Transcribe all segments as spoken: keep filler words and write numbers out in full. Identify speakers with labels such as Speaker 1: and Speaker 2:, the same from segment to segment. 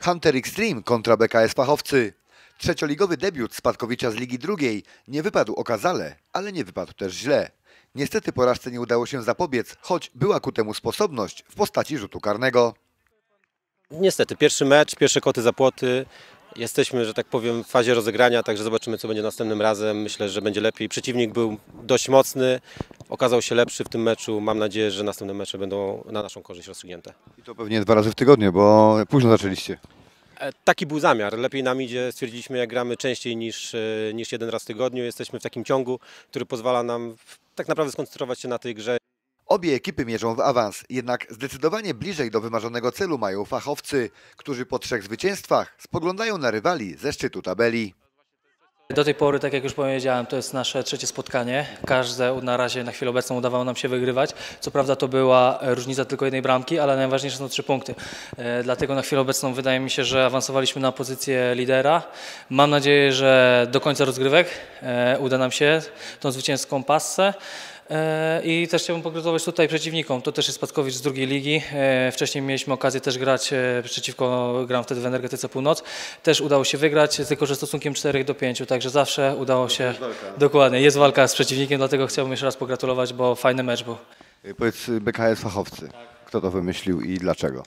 Speaker 1: Hunter Extreme kontra B K S Fachowcy. Trzecioligowy debiut Spadkowicza z Ligi Drugiej nie wypadł okazale, ale nie wypadł też źle. Niestety porażce nie udało się zapobiec, choć była ku temu sposobność w postaci rzutu karnego.
Speaker 2: Niestety, pierwszy mecz, pierwsze koty za płoty. Jesteśmy, że tak powiem, w fazie rozegrania, także zobaczymy, co będzie następnym razem. Myślę, że będzie lepiej. Przeciwnik był dość mocny, okazał się lepszy w tym meczu. Mam nadzieję, że następne mecze będą na naszą korzyść rozstrzygnięte.
Speaker 1: I to pewnie dwa razy w tygodniu, bo późno zaczęliście.
Speaker 2: E, Taki był zamiar. Lepiej nam idzie. Stwierdziliśmy, jak gramy częściej niż, e, niż jeden raz w tygodniu. Jesteśmy w takim ciągu, który pozwala nam tak naprawdę skoncentrować się na tej grze.
Speaker 1: Obie ekipy mierzą w awans, jednak zdecydowanie bliżej do wymarzonego celu mają fachowcy, którzy po trzech zwycięstwach spoglądają na rywali ze szczytu tabeli.
Speaker 3: Do tej pory, tak jak już powiedziałem, to jest nasze trzecie spotkanie. Każde na razie na chwilę obecną udawało nam się wygrywać. Co prawda to była różnica tylko jednej bramki, ale najważniejsze są trzy punkty. E, Dlatego na chwilę obecną wydaje mi się, że awansowaliśmy na pozycję lidera. Mam nadzieję, że do końca rozgrywek e, uda nam się tą zwycięską passę. E, I też chciałbym pogratulować tutaj przeciwnikom. To też jest Spadkowicz z drugiej ligi. E, Wcześniej mieliśmy okazję też grać e, przeciwko, gram wtedy w Energetyce Północ. Też udało się wygrać, tylko że stosunkiem cztery do pięciu, także zawsze udało się. Dokładnie, jest walka z przeciwnikiem, dlatego chciałbym jeszcze raz pogratulować, bo fajny mecz był.
Speaker 1: Powiedz B K S Fachowcy. Kto to wymyślił i dlaczego?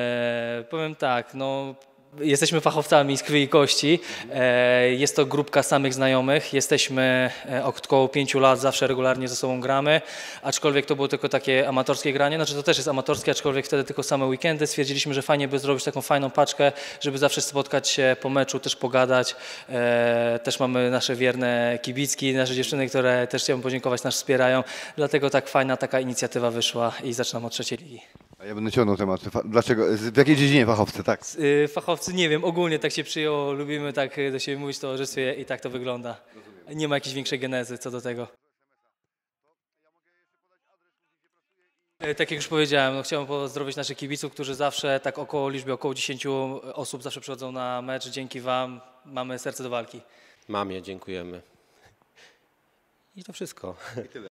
Speaker 3: E, powiem tak, no jesteśmy fachowcami z krwi i kości. E, jest to grupka samych znajomych. Jesteśmy e, od około pięciu lat, zawsze regularnie ze sobą gramy, aczkolwiek to było tylko takie amatorskie granie. Znaczy to też jest amatorskie, aczkolwiek wtedy tylko same weekendy. Stwierdziliśmy, że fajnie by zrobić taką fajną paczkę, żeby zawsze spotkać się po meczu, też pogadać. E, też mamy nasze wierne kibicki, nasze dziewczyny, które też chciałbym podziękować, nas wspierają. Dlatego tak fajna taka inicjatywa wyszła i zaczynam od trzeciej ligi.
Speaker 1: A ja będę ciągnął temat. Fa- Dlaczego? W jakiej dziedzinie fachowcy, tak?
Speaker 3: Y, Fachowcy, nie wiem, ogólnie tak się przyjęło, lubimy tak y, do siebie mówić w towarzystwie i tak to wygląda. Nie ma jakiejś większej genezy co do tego. Y, Tak jak już powiedziałem, no, chciałbym pozdrowić naszych kibiców, którzy zawsze tak około liczby około dziesięciu osób zawsze przychodzą na mecz. Dzięki Wam mamy serce do walki.
Speaker 2: Mamie dziękujemy. I to wszystko.